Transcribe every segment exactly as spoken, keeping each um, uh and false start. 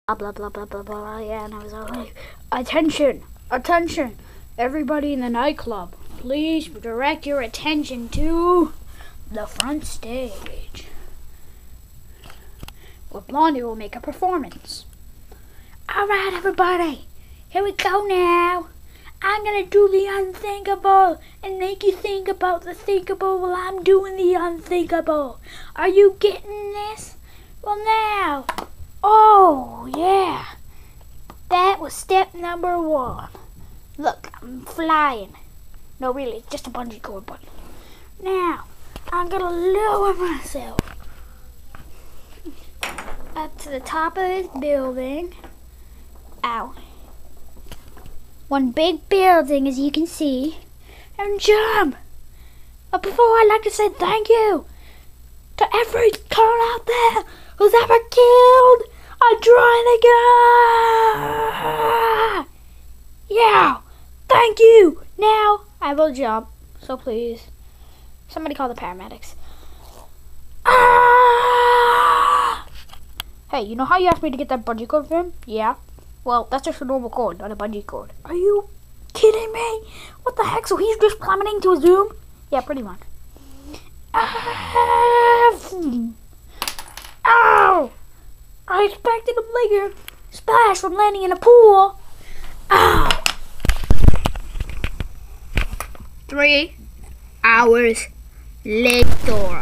blah, blah, blah, blah, blah, yeah, and I was all like, attention, attention, everybody in the nightclub, please direct your attention to the front stage, where Blondie will make a performance. Alright, everybody, here we go now. I'm gonna do the unthinkable and make you think about the thinkable while I'm doing the unthinkable. Are you getting this? Well, now, oh yeah, that was step number one. Look, I'm flying. No, really, it's just a bungee cord, but now I'm gonna lower myself up to the top of this building. Ow. One big building, as you can see, and jump. But before, I'd like to say thank you to every car out there who's ever killed a droiding guy. Yeah, thank you. Now I will jump. So please, somebody call the paramedics. Ah! Hey, you know how you asked me to get that bungee cord from? Yeah. Well, that's just a normal cord, not a bungee cord. Are you kidding me? What the heck? So he's just plummeting to a zoom? Yeah, pretty much. Ah, ow! I expected a bigger splash from landing in a pool. Ow! Three hours later.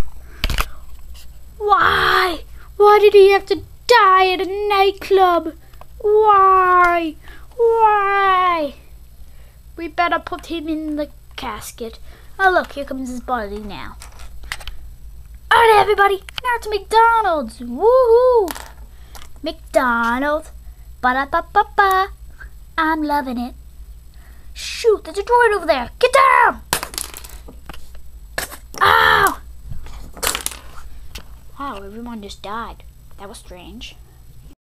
Why? Why did he have to die at a nightclub? Why? Why? We better put him in the casket. Oh look, here comes his body now. Alright everybody, now to McDonald's. Woohoo! McDonald's. Ba-da-ba-ba-ba. I'm loving it. Shoot, there's a droid over there. Get down! Ow! Wow, everyone just died. That was strange.